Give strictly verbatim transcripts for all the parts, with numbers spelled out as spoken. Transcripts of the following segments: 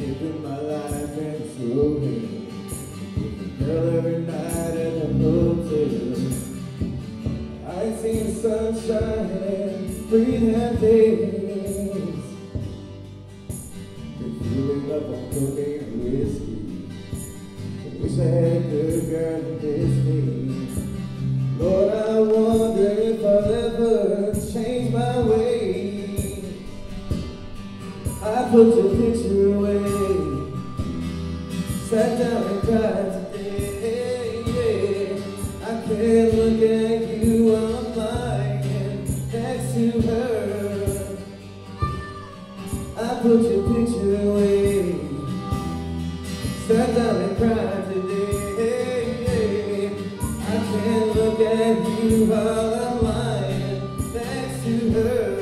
living my life and slowly. With a girl every night at the hotel. I see the sunshine and breathe her days. Been fueling up on cocaine and whiskey. I wish I had a good girl to miss me. Lord, I wonder if I'll ever change my way. I put your picture away, sat down and cried today. I can't look at you while I'm lying next to her. I put your picture away, sat down and cried today. I can't look at you while I'm lying next to her.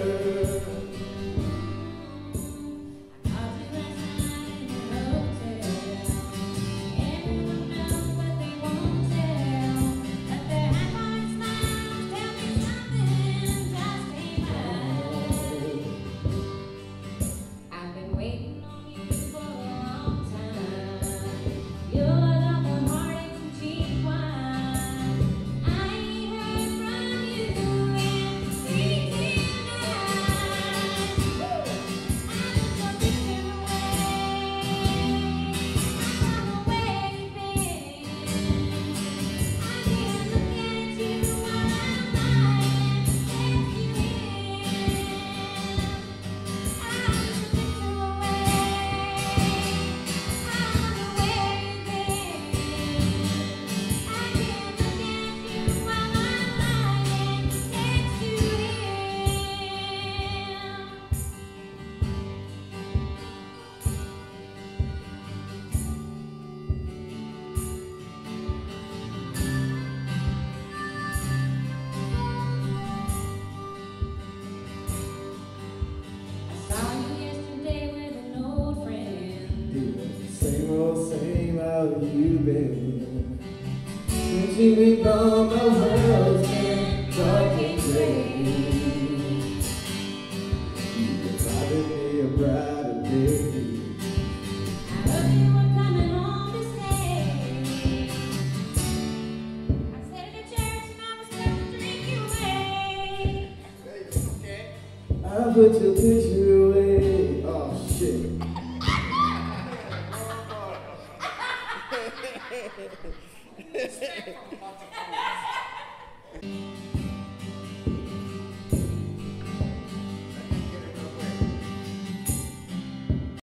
Same old, same, how you been? Since you been gone, my world's been dark and gray. You provided me a brighter day. I heard you were coming home to stay. I said at church and I was supposed to drink you away. Okay. I put your picture away. Oh shit. Respect.